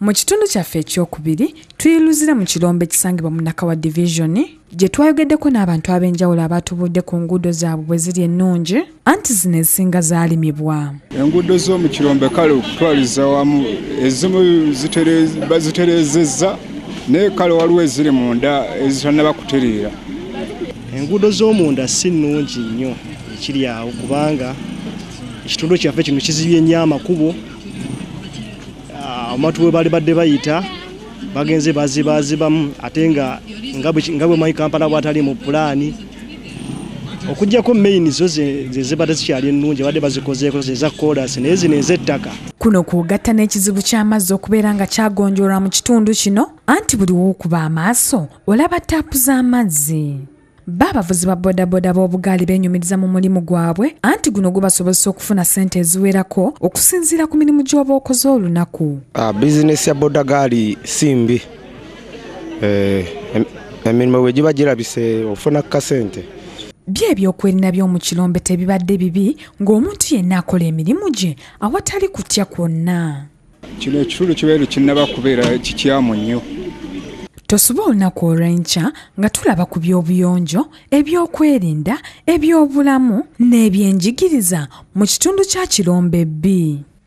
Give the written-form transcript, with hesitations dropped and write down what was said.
Mu kitundu kyaffe ekyokubiri tuyiluzira mu kirombe ekisangibwa mu Nakawa Division gye twayogeddeko n'abantu ab'enjawulo abatubudde ku nguudo zaabwe bwe ziri ennungi anti zino ezisinga zaalimibwa. Enguudo z'omu kirombe kale okutwaliza wamu ezimu bazitereezezza naye kale waliwo eziri munda ezitannaba kutereera. Enguudo z'omunda si nnungi nnyo ekiri awo kubanga ekitundu kyaffe kino kizibye nnyo amakubo. Amatu bwe bali badde bayita bagenze bazibamu ate nga bwe mayi Kampala bwatali mu pulaani okujjako main zo zibadde zikyali ennungi badde bazikozeeko zeza koolasi naye zino ez'ettaka. Kuno kugatta n'ekizibu ky'amazzi okubeera nga kyagonjoolwa mu kitundu kino anti buli w'okuba amaaso olaba taapu z'amazzi. Babavuzi ba bodaboda b'obugaali beenyumiriza mu mulimu gwabwe anti guno gubasobozesa okufuna ssente eziwerako okusinziira ku mirimu gy'oba okoze olunaku. Bizinesi ya bodagali simbi. Emirimu bwe giba girabise ofuna ssente. By'ebyokwerinda by'omu kirombe tebibadde bibi ng'omuntu yenna akola emirimu gye awatali kutya kwonna. Kino ekitundu kibeera kinnaba kubeera kikyamu nnyo. Tosuba olunaku olw'enkya nga tulaba ku by'obuyonjo, ebyokwerinda, ebyobulamu n'ebyenjigiriza mu kitundu kya Kirombe B.